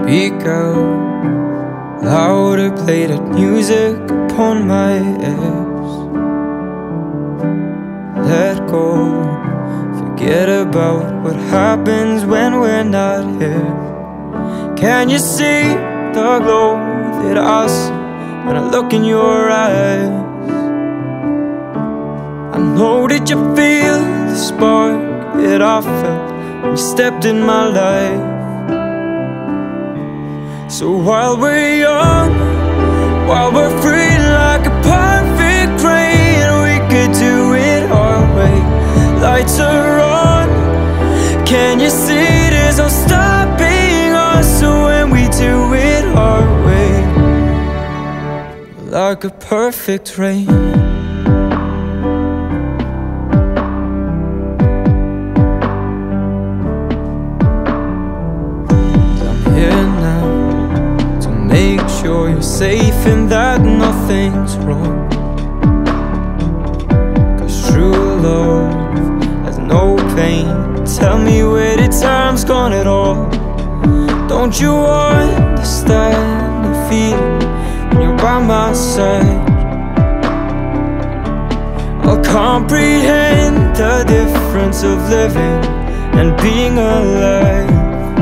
Speak out louder, play that music upon my ears. Let go, forget about what happens when we're not here. Can you see the glow that I see when I look in your eyes? I know that you feel the spark that I felt when you stepped in my life. So while we're young, while we're free like a perfect rain, we could do it our way. Lights are on, can you see there's no stopping us? So when we do it our way, like a perfect rain. Make sure you're safe and that nothing's wrong. 'Cause true love has no pain. Tell me where the time's gone at all. Don't you understand the feeling when you're by my side? I'll comprehend the difference of living and being alive.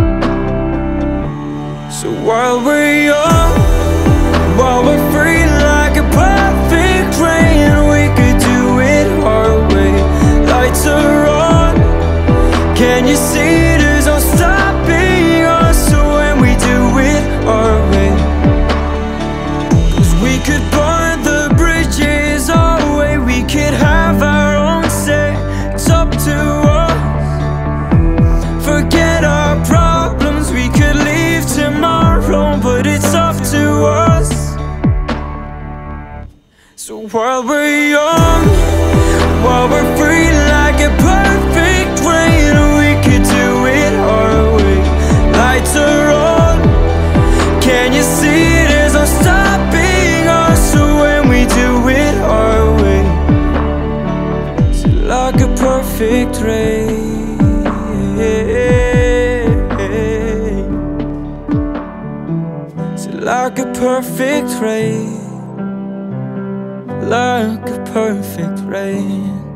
So while we're young, while we're free like a perfect rain, we could do it our way. Lights are on, can you see there's no stopping us? So when we do it our way, 'cause we could burn the bridges our way, we could have our own say. It's up to us, forget our problems, we could leave tomorrow, but it's up to us. So while we're young, while we're free like a perfect rain, we could do it our way. Lights are on, can you see there's no stopping us? So when we do it our way, it's like a perfect rain. Like a perfect rain, like a perfect rain.